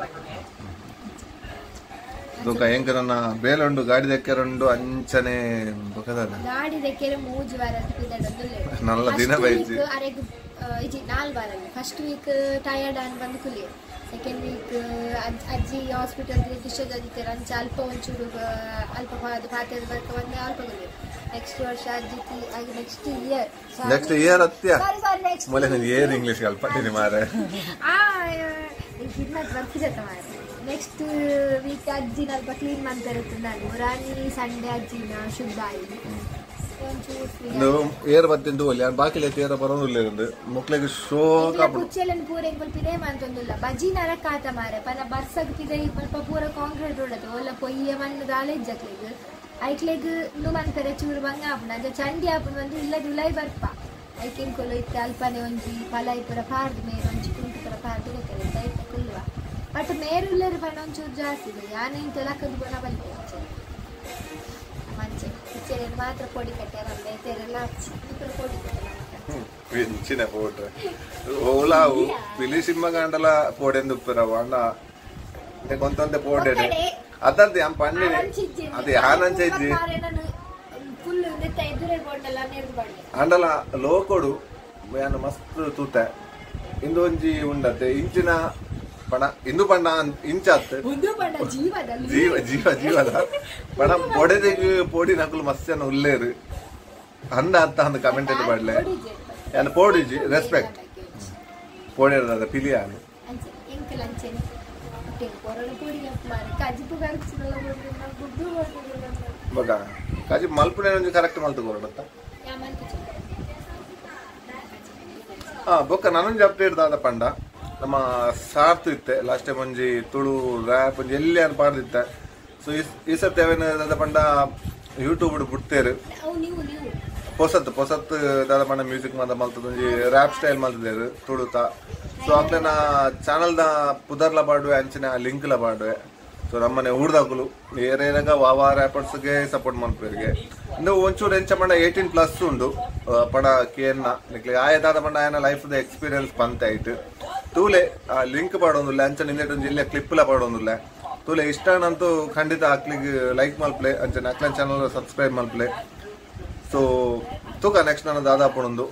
ಭಯಂಕರನ ಬೇಲುಂಡು ಗಾಡಿ ದೆಕ್ಕರುಂಡು ಅಂಚನೆ ಗಾಡಿ ದೆಕ್ಕರೆ ಮೂಜಿ ವಾರ ನಲ್ಲ ದಿನ ಬೈಜಿ ಅರೆಗ್ ಇಜಿ ನಾಲ್ ವಾರ ಫಸ್ಟ್ ವೀಕ್ ಟಯರ್ಡ್ ಅನ್ ಬಂದು ಕುಲಿ ಸೆಕೆಂಡ್ ವೀಕ್ ಅಜ್ಜಿ ಹಾಸ್ಪಿಟಲ್ ಡಿಸ್ಚಾರ್ಜ್ ಆಗಿತ್ತು ಅಂಚ ಅಲ್ಪ ಒಂಚೂರು ಅಲ್ಪ ಪಾತ್ರೆ ಬರ್ಕ ಒಂದೇ ಅಲ್ಪ ಕುಲಿ ನೆಕ್ಸ್ಟ್ ವರ್ಷ ಅಜ್ಜಿ ಆಗಿ ನೆಕ್ಸ್ಟ್ ಇಯರ್ ನೆಕ್ಸ್ಟ್ ಇಯರ್ ಅತ್ಯ ಮೊಲೆ ನನಗೆ ಏರ್ ಇಂಗ್ಲಿಷ್ ಕಲ್ಪಟ್ಟಿನಿ ಮಾರೆ ಆ ಕಿಡ್ನಾಪ್ ಬರ್ತಿಜತ್ತ ಮಾರೆ ನೆಕ್ಸ್ಟ್ ವೀಕ್ ಅಜ್ಜಿನ ಅಲ್ಪ ಕ್ಲೀನ್ ಮಾಡ್ತಾ ಇರುತ್ತೆ ನಾನು ರಾಣಿ ಸಂಡೆ ಅಜ್ಜಿನ ಶುದ್ಧ ಆಗಿ ಏರ್ ಬತ್ತಿಂದು ಒಳ್ಳೆ ಬಾಕಿಲೆ ಏರ ಬರೋದಿಲ್ಲ ಮಕ್ಳಿಗೆ ಶೋ ಕುಚ್ಚೆಲ್ಲ ಪೂರ ಪುಲ್ಪಿದೆ ಮಂತೊಂದುಲ್ಲ ಬಜಿ ನರ ಕಾತ ಮಾರೆ ಪನ ಬರ್ಸಕ್ ಪಿದೆ ಸ್ವಲ್ಪ ಪೂರ ಕಾಂಕ್ರೀಟ್ ರೋಡದು ಒಲ್ಲ ಪೊಯ್ಯ ಮಣ್ಣು ದಾಲೆಜ್ಜಕ್ಲೆಗ್ ಐಕ್ಲೆಗ್ ನು ಮಂತಾರೆ ಚೂರು ಬಂಗ ಆಪುಂಡು ಅಂಚ ಚಂಡಿ ಆಪುಂಡು ಬಂದು ಇಲ್ಲದ ಉಲೈ ಬರ್ಪ ಐಕೆನ್ ಕೊಲ್ಲ ಇತ್ತೆ ಅಲ್ಪನೆ ಒಂಜಿ ಪಲೈ ಪುರ ಪಾರ್ದು ಮೇರು ಒಂಜಿ ಕುಂಟು ಪುರ ಪಾರ್ದು ಗೊತ್ತಲ್ಲ ದೈತ ಕೊಲ್ಲುವ ಬಟ್ ಮೇರುಲ್ಲರು ಪಣ ಒಂಚೂರು ಜಾಸ್ತಿ ಇದೆ ಯಾನೆ ಇಂತ ಲಕ್ಕದು ಗುಣ ಬಲ್ಪೆ ಮಂಚೆ ಕಿಚ್ಚೆರೆ ಮಾತ್ರ ಪೊಡಿ ಕಟ್ಟಾರಲ್ಲ ಐತೆರೆಲ್ಲ ಪೊಡಿ పెంచిన పోటు ఓలావు పిలి సినిమా గంటల పోడేందుకు పిరవు అన్న అంటే కొంత పోడే అతది ఆమె పండి అది ఆనంచేది అండల లోకోడు ఆయన మస్తు తూత ఇందొంజి ఉండతే ఇంచిన ಪಣ ಇಂದು ಪಂಡ ಇಂಚಾತ್ ಜೀವ ಜೀವ ಜೀವದ ಪಣ ಪೊಡೆದಿಗೆ ಪೋಡಿ ನಕಲು ಮಸ್ತ್ ಉಲ್ಲೇರು ಅಂದ ಅಂತ ಅಂದ ಕಮೆಂಟ್ ಎದ್ದು ಮಾಡ್ಲೆ ಯಾನ ಪೋಡಿಜಿ ರೆಸ್ಪೆಕ್ಟ್ ಪೋಡಿರದ ಪಿಲಿಯಾನು ಬಗ ಕಾಜಿ ಮಲ್ಪುನೆ ಒಂಜಿ ಕರೆಕ್ಟ್ ಮಲ್ತು ಕೊರಡತ್ತ ಹಾ ಬೊಕ್ಕ ನಾನೊಂಜಿ ಅಪ್ಡೇಟ್ ದಾದ ಪಂಡ ನಮ್ಮ ಸಾರ್ತು ಇತ್ತೆ ಲಾಸ್ಟ್ ಟೈಮ್ ಒಂಜಿ ತುಳು ರ್ಯಾಪ್ ಒಂಜಿ ಎಲ್ಲಿ ಅನ್ ಪಾಡ್ದಿತ್ತೆ ಸೊ ಈ ಸತಿ ಅವೇನ ಪಂಡ ಯೂಟ್ಯೂಬ್ ಬಿಡ್ತೇರು ಪೊಸತ್ ಪೊಸತ್ ದಾದ ಪಂಡ ಮ್ಯೂಸಿಕ್ ಮಾತ ಮಲ್ತದ ಒಂಜಿ ರ್ಯಾಪ್ ಸ್ಟೈಲ್ ಮಲ್ತದೇರು ತುಳುತ ಸೊ ಅಕ್ಲೆನ ಚಾನಲ್ದ ಪುದರ್ಲ ಪಾಡುವೆ ಅಂಚಿನ ಲಿಂಕ್ಲ ಪಾಡುವೆ ಸೊ ನಮ್ಮನೆ ಊರ್ದಾಕುಲು ಏರೇನಾಗ ವಾವಾ ರ್ಯಾಪರ್ಸ್ಗೆ ಸಪೋರ್ಟ್ ಮಾಡ್ಪೇರಿಗೆ ಇಂದು ಒಂಚೂರು ಎಂಚ ಪಂಡ ಏಯ್ಟೀನ್ ಪ್ಲಸ್ ಉಂಡು ಪಂಡ ಕೇನ್ನ ನಿಕ್ಲೆ ಆಯದಾದ ಪಂಡ ಆಯನ ಲೈಫ್ದ ಎಕ್ಸ್ಪೀರಿಯನ್ಸ್ ಬಂತ ಆಯ್ತು ತೂಲೆ ಲಿಂಕ್ ಪಾಡೋದಿಲ್ಲ ಅಂಚ ನಿಂದೆಟ್ ಒಂಜಿ ಇಲ್ಲೇ ಕ್ಲಿಪ್ಲ ಪಾಡೋದಿಲ್ಲ ತೂಲೆ ಇಷ್ಟನಂತೂ ಖಂಡಿತ ಅಕ್ಲಿಗೆ ಲೈಕ್ ಮಲ್ಪ್ಲೆ ಅಂಚನೆ ಅಕ್ಲನ್ ಚಾನಲ್ ಸಬ್ಸ್ಕ್ರೈಬ್ ಮಲ್ಪ್ಲೆ ಸೊ ತೂಕ ನೆಕ್ಸ್ಟ್ ನಾನು ದಾದಾಪುಣಂದು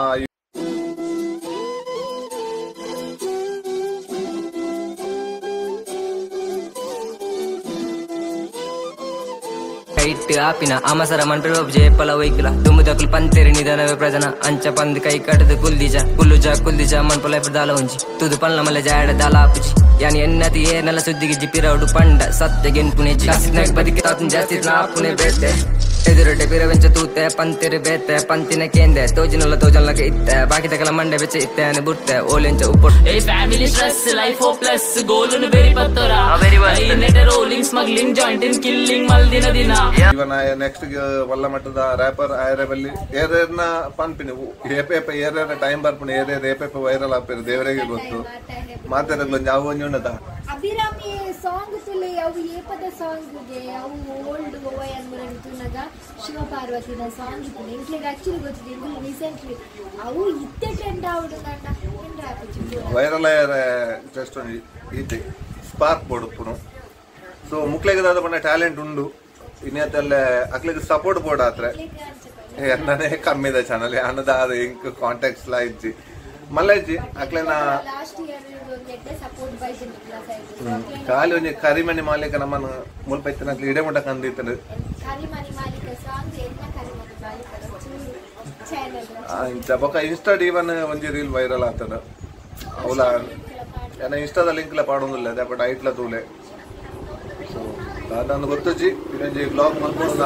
ಕೈಟ್ ಆಪಿನ ಅಮಸರ ಮನ್ಪೆರ ಜೇಪಲ ವೈಕುಲ ದುಮ್ಮುದಕುಲು ಪಂತೆರಿ ನಿಧನವೇ ಪ್ರಜನ ಅಂಚ ಪಂದ್ ಕೈ ಕಟ್ಟದು ಕುಲ್ದಿಜ ಕುಲ್ಲುಜ ಕುಲ್ದಿಜ ಮನ್ಪುಲ ದಾಲ ಒಂಜಿ ತುದು ಪಲ್ಲ ಮಲ್ಲ ಜಾಡ ದಾಲಾಪುಜಿ ಯಾನಿ ಎನ್ನತಿ ಏನೆಲ್ಲ ಸುದ್ದಿಗೆ ಜಿಪಿರೌಡು ಪಂಡ ಸತ್ಯ ಗೆನ್ಪುನೆ ಜಾಸ್ತಿ ಬದುಕಿ ತಾತನ್ ಜಾಸ್ತಿ ನಾಪುನೆ ಬೇತೆ ಎದುರುಡೆ ಬಿರವೆಂಚ ತೂತೆ ಪಂತಿರಿ ಬೇತೆ ಪಂತಿನ ಕೇಂದೆ ತೋಜಿನಲ್ಲ ತೋಜನಲಗೆ ಇತ್ತೆ ಬಾಕಿ ತಕಲ ಮಂಡೆ ಬೆಚ್ಚ ಇತ್ತೆ ಅನೆ ಬುಟ್ಟೆ ಓಲೆಂಚ ಉಪ್ಪು ಏ ಫ್ಯಾಮಿಲಿ ಸ್ಟ್ರೆಸ್ ಲೈಫ್ ಹೋಪ್ಲೆಸ್ ಗೋಲುನು ಬೆರಿ ಪತ್ತೋರ ಈ ನೆಟ ರೋಲಿಂಗ್ ಸ್ಮಗ್ಲಿಂಗ್ ಜಾಯಿಂಟಿಂಗ್ ಕಿಲ್ಲಿಂಗ್ ಮಲ್ದಿನ ದಿನ ಇವನ ನೆಕ್ಸ್ಟ್ ವಲ್ಲ ಮಟ್ಟದ ರ್ಯಾಪರ್ ಆಯರಬಲ್ಲಿ ಏರೇರ್ನ ಪನ್ಪಿನಿ ಏಪೇಪ ಏರೇರ ಟೈಮ್ ಬರ್ಪುಣಿ ಏರೇರ ಏಪೇಪ ವೈರಲ್ ಆಪಿರು ದೇವರಿಗೆ ಗೊತ್ತು ಮಾತಾಡಲು ಯಾವ ಒಂಜಿ ಉಂಡದ ಅಭಿರಾಮಿ ಸಾಂಗ್ ತುಲೆ ಅವು ಏಪದ ಸಾಂಗ್ಗೆ ಅವು ಓಲ್ಡ್ ಗೋವಾ ಅನ್ಬರಂತುನಗ ಶಿವ ಪಾರ್ವತಿನ ಸಾಂಗ್ ಇತ್ತು ಇಂಕ್ಲಿಗೆ ಆಕ್ಚುಲಿ ಗೊತ್ತಿದೆ ಇಂಕ್ಲಿ ರೀಸೆಂಟ್ಲಿ ಅವು ಇತ್ತೆ ಟ್ರೆಂಡ್ ಆವಡು ಕಂಡ ವೈರಲ್ ಆಯರ ಜಸ್ಟ್ ಒಂಜಿ ಈತೆ ಸ್ಪಾರ್ಕ್ ಬೋಡುಪ್ಪುನು ಸೊ ಮುಕ್ಲೆಗೆ ದಾದ ಪಂಡ ಟ್ಯಾಲೆಂಟ್ ಉಂಡು ಇನ್ನೆಲ್ಲ ಅಕ್ಲಿಗೆ ಸಪೋರ್ಟ್ ಬೋರ್ಡ್ ಆತ್ರೆ ಎನ್ನನೇ ಕಮ್ಮಿದ ಚಾನಲ್ ಅನ್ನದ ಅದು ಇಂಕ್ ಕಾಂಟ್ಯಾಕ್ಟ್ಸ್ ಲಾ ಇಜ್ಜಿ ಮಲ್ಲ ಇಜ್ಜಿ ಅಕ್ಲೆನ ಖಾಲಿ ಒಂಜಿ ಕರಿಮಣಿ ಮಾಲೀಕ ನಮ್ಮನ್ನು ಮುಲ್ಪೈತಿನ ಅಕ್ಲಿ ಇಡೆ ಮುಟ್ಟ ಕಂದಿತ್ತನು ಇಂಚ ಬೊಕ ಇನ್ಸ್ಟಾ ಇವನ್ ಒಂಜಿ ರೀಲ್ ವೈರಲ್ ಆತದ ಅವಲ ಏನ ಇನ್ಸ್ಟಾದ ಲಿಂಕ್ಲ ಪಾಡೋದಿಲ್ಲ ಅದೇ ಬಟ್ ಐಟ್ಲ ತೂಲೆ ಸೊ ಅದೊಂದು ಗೊತ್ತುಜಿ ಇನ್ನೊಂಜಿ ಬ್ಲಾಗ್ ಮಾಡ್ಕೊಂಡು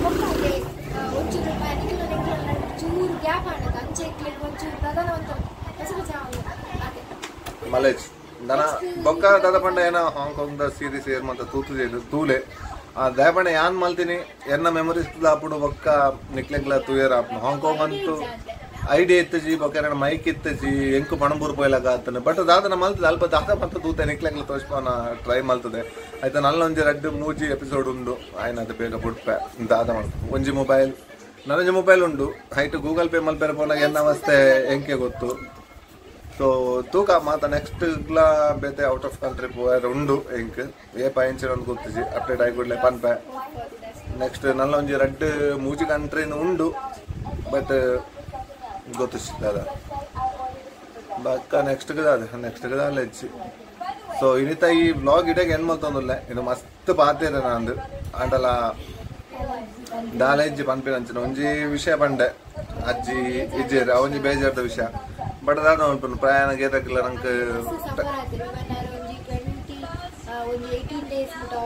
ಮಲೇಜ್ ದನ ಬೊಕ್ಕ ದಾದ ಪಂಡ ಏನ ಹಾಂಗ್ಕಾಂಗ್ ದ ಸೀರೀಸ್ ಏರ್ ಮಂತ ತೂತು ತೂಲೆ ಆ ದಯಪಂಡ ಯಾನ್ ಮಲ್ತೀನಿ ಎನ್ನ ಮೆಮೊರೀಸ್ ಆಪುಡು ಬೊಕ್ಕ ನಿಕ್ಲೆಗ್ಲ ತೂಯರ್ ಆಪುನು ಹಾಂಗ್ಕಾಂಗ್ ಅಂತೂ ಐಡಿಯಾ ಇತ್ತಜಿ ಬೊಕ್ಕ ಮೈಕ್ ಇತ್ತಜಿ ಎಂಕು ಪಣಂಬೂರ್ ಪೋಯ್ಲಾಗ ಆತನೆ ಬಟ್ ದಾದನ ಮಲ್ತದೆ ಅಲ್ಪ ದಾದ ಮಂತ ತೂತೆ ನಿಕ್ಲೆಗ್ಲ ತೋರ್ಸ್ಪಾನ ಟ್ರೈ ಮಲ್ತದೆ ಆಯ್ತಾ ನಲ್ಲ ಒಂಜಿ ರಡ್ಡು ಮೂಜಿ ಎಪಿಸೋಡ್ ಉಂಡು ಆಯ್ನ ಅದು ಬೇಗ ಬಿಡ್ಪೆ ದಾದ ಮಾಡ್ತು ಒಂಜಿ ಮೊಬೈಲ್ ನನ್ನೊಂಜಿ ಮೊಬೈಲ್ ಉಂಡು ಹೈಟ್ ಗೂಗಲ್ ಪೇ ಮಲ್ಪೆರ ಪೋನಾಗ ಎನ್ನ ಅವಸ್ಥೆ ಎಂಕೆ ಗೊತ್ತು ಸೊ ತೂಕ ಮಾತ ನೆಕ್ಸ್ಟ್ ಗ್ಲಾ ಬೇತೆ ಔಟ್ ಆಫ್ ಕಂಟ್ರಿ ಪೋಯರ್ ಉಂಡು ಎಂಕ್ ಏ ಪಾಯಿಂಟ್ಸ್ ಒಂದು ಗೊತ್ತಿಜಿ ಅಪ್ಡೇಟ್ ಆಗಿಬಿಡ್ಲೆ ಪನ್ಪೆ ನೆಕ್ಸ್ಟ್ ನಲ್ಲ ಒಂಜಿ ರಡ್ಡ್ ಮೂಜಿ ಕಂಟ್ರಿನ ಉಂಡು ಬಟ್ ಗೊತ್ತಿದ ಬಕ್ಕ ನೆಕ್ಸ್ಟ್ ಅದ ನೆಕ್ಸ್ಟ್ ಅಲ್ಲ ಹೆಚ್ಚಿ ಸೊ ಇನ್ನಿತ ಈ ಬ್ಲಾಗ್ ಇಡಗೆ ಏನ್ ಮಲ್ತೊಂದಿಲ್ಲ ಇನ್ನು ಮಸ್ತ್ ಪಾತಿರ ನಂದು ಆಂಡಲ ದಾಲೆಜ್ಜಿ ಪನ್ಪಿನ ಅಂಚಿನ ಒಂಜಿ ವಿಷಯ ಪಂಡೆ ಅಜ್ಜಿ ಇಜ್ಜೇರಿ ಅವೊಂಜಿ ಬೇಜಾರ್ದ ವಿಷಯ ಬಟ್ ಅದಾದ ನೋಡ್ಪುನು ಪ್ರಯಾಣ ಗೇರಕ್ಕಿಲ್ಲ ನಂಗೆ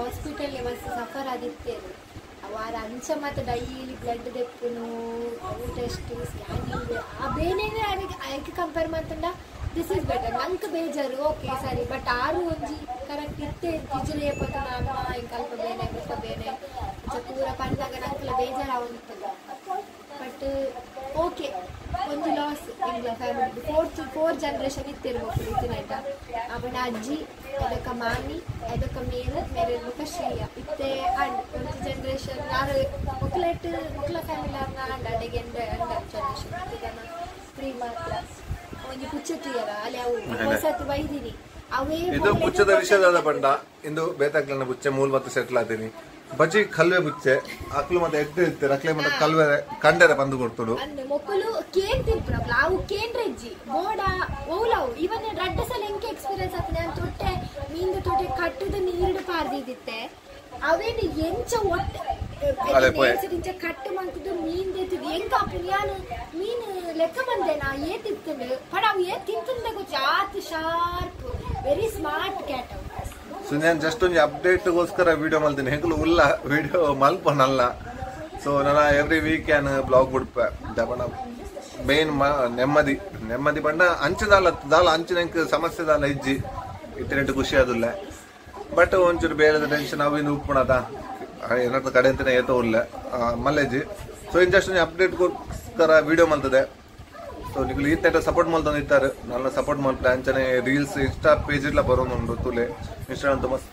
ವಾರ ಅಂಚ ಮತ್ತೆ ಡೈಲಿ ಬ್ಲಡ್ ತೆಪ್ಪುನು ಊಟ ಇಂಟ್ರೆಸ್ಟ್ ಆ ಬೇನೇನೆ ಅದಕ್ಕೆ ಕಂಪೇರ್ ಮಾಡ್ತಂಡ ದಿಸ್ ಇಸ್ ಬೆಟರ್ ನಂಗೆ ಬೇಜಾರು ಓಕೆ ಸರಿ ಬಟ್ ಆರು ಒಂಜಿ ಕರೆಕ್ಟ್ ಇತ್ತೆ ಇಜ್ರಿ ಏಪತ್ತ ನಮ್ಮ ಇಂಕ ಅಲ್ಪ ಬೇನೆ ಸ್ವಲ್ಪ ಬೇನೆ ಪೂರ ಪಂಡಾಗ ನಂಗೆಲ್ಲ ಬೇಜಾರು ಆಗುತ್ತದೆ ಬಟ್ ಓಕೆ ಒಂದು ಲಾಸ್ ಇಂಗ್ಲ ಫ್ಯಾಮಿಲಿ ಫೋರ್ತ್ ಫೋರ್ ಜನರೇಷನ್ ಇತ್ತಿರ್ಬೇಕು ಇತ್ತಿನಾಯ್ತ ಅವನ ಅಜ್ಜಿ ಅದಕ್ಕೆ ಮಾನಿ ಅದಕ್ಕೆ ಮೇಲೆ ಮೇರೆ ಮುಖ ಶ್ರೇಯ ಇತ್ತೆ ಅಂಡ್ ಒಂದು ಜನರೇಷನ್ ಯಾರು ಮಕ್ಕಳೆಟ್ ಮಕ್ಕಳ ಫ್ಯಾಮಿಲಿ ಅವ್ರನ್ನ ಅಂಡ್ ಅಡೆಗೆ ಅಂಡ್ ಅಂಡ್ ಜನರೇಷನ್ ಇದನ್ನ ಫ್ರೀ ಮಾತ್ರ ಒಂದು ಪುಚ್ಚತ್ತಿಯರ ಅಲ್ಲಿ ಅವು ಹೊಸತ್ತು ಬೈದಿನಿ ಅವೇ ಇದು ಪುಚ್ಚದ ವಿಷಯದ ಬಂಡ ಇಂದು ಬೇತಾಕ್ಲನ್ನ ಬುಚ್ಚೆ ಮೂಲ ಮತ್ತೆ ಸೆಟ್ಲ್ ಆತೀನಿ ಬಜಿ ಕಲ್ವೆ ಬುಚ್ಚೆ ಅಕ್ಲು ಮತ್ತೆ ಎದ್ದು ಇರ್ತಾರೆ ಅಕ್ಲೆ ಮತ್ತೆ ಕಲ್ವೆ ಕಂಡರೆ ಬಂದು ಕೊಡ್ತಡು ಅಂದ್ ಮೊಕ್ಕಲು ಕೇನ್ ತಿನ್ಪ್ರಬ್ಲ ಅವು ಕೇನ್ ರೆಜ್ಜಿ ಬೋಡ ಓಲವು ಇವನ್ ರಡ್ಡ ಸಲ ಎಂಕೆ ಎಕ್ಸ್ಪೀರಿಯನ್ಸ್ ಆಗ್ತದೆ ಅಂತ ತೊಟ್ಟೆ ಮೀನ್ ತೊಟ್ಟೆ ಕಟ್ಟದ ನೀರು ಪಾರ್ದಿದ್ದಿತ್ತೆ ಅವೇನು ಎಂಚ ಒಟ್ಟೆ ಇಂಚ ಕಟ್ಟು ಮಂತದ್ದು ಮೀನ್ ದೇತಿದ್ ಎಂಕ ನಾನು ಮೀನ್ ಲೆಕ್ಕ ಬಂದೆ ನಾ ಏತ್ ತಿಂತಂಡು ಬಟ್ ಅವು ಏತ್ ತಿಂತಂದ ಗೊತ್ತ ಆತ್ ಶಾರ್ಪ್ ವೆರಿ ಸ್ಮಾರ್ಟ್ ಕ್ಯಾಟ್ ಅವು ಸೊ ನಾನು ಜಸ್ಟ್ ಒಂದು ಅಪ್ಡೇಟ್ಗೋಸ್ಕರ ವಿಡಿಯೋ ಮಾಡ್ತೀನಿ ಹೆಂಗಲು ಉಲ್ಲ ವಿಡಿಯೋ ಮಲ್ಪನಲ್ಲ ಸೊ ನಾನು ಎವ್ರಿ ವೀಕ್ ಏನು ಬ್ಲಾಗ್ ಬಿಡ್ಪೆ ದಪಣ ಮೇನ್ ನೆಮ್ಮದಿ ನೆಮ್ಮದಿ ಬಂಡ ಅಂಚದಾಲ ದಾಲ ಅಂಚಿನ ಸಮಸ್ಯೆ ದಾಲ ಇಜ್ಜಿ ಇಟ್ಟಿನೆಂಟು ಖುಷಿ ಆದಿಲ್ಲ ಬಟ್ ಒಂಚೂರು ಬೇರೆ ಟೆನ್ಷನ್ ಅವು ಇನ್ನು ಉಪ್ಪುಣದ ಏನಾದ್ರು ಕಡೆ ಅಂತಾನೆ ಏತೋ ಇಲ್ಲ ಮಲ್ಲೇಜಿ ಸೊ ಇನ್ ಜಸ್ಟ್ ಅಪ್ಡೇಟ್ಗೋಸ್ಕರ ವಿಡಿಯೋ ಮಾಡ್ತದೆ ಸೊ ನೀವು ಈ ತರ ಸಪೋರ್ಟ್ ಮಾಡ್ತಾನೆ ಇರ್ತಾರೆ ನನ್ನ ಸಪೋರ್ಟ್ ಮಾಡ್ತಾರೆ ಅಂಚನೆ ರೀಲ್ಸ್ ಇನ್ಸ್ಟಾ ಪೇಜ್ ಇಲ್ಲ ಬರೋನುಂಡು ತುಲೆ ಇನ್ಸ್ಟಾ ಅಂತ ಮಸ್ತ್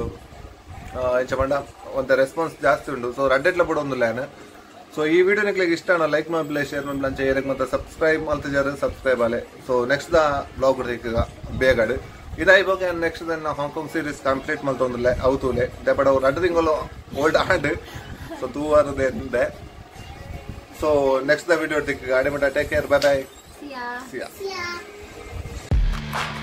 ಇಂಚ ಬಂಡ ಒಂಥ ರೆಸ್ಪಾನ್ಸ್ ಜಾಸ್ತಿ ಉಂಟು ಸೊ ರಡ್ಡೆಟ್ಲ ಬಿಡೋದಿಲ್ಲ ಏನು ಸೊ ಈ ವಿಡಿಯೋ ನಿಕ್ಲಿಗೆ ಇಷ್ಟ ಲೈಕ್ ಮಾಡ್ಬಿಲ್ಲ ಶೇರ್ ಮಾಡ್ಬಿಲ್ಲ ಅಂಚೆ ಏರಕ್ಕೆ ಮತ್ತೆ ಸಬ್ಸ್ಕ್ರೈಬ್ ಮಾಡ್ತಿದ್ದಾರೆ subscribe Aale so next the blog ಈಗ ಬೇಗಾಡು ಇದಾಗಿ ಬಗ್ಗೆ ನೆಕ್ಸ್ಟ್ ನಾ ಹಾಂಗ್ಕಾಂಗ್ ಸೀರೀಸ್ ಕಂಪ್ಲೀಟ್ ಮಾಡ್ತೊಂದಿಲ್ಲ ಅವು ತೂಲೆ ಬಟ್ ಅವ್ರು ಎರಡು ತಿಂಗಳು ಓಲ್ಡ್ ಆಡ್ ಸೊ ತೂ ವಾರದೇ ಸೊ ನೆಕ್ಸ್ಟ್ ದ ವಿಡಿಯೋ ಗಾಡಿ ಮಟ್ಟ take care bye bye see ya ಸಿಯಾ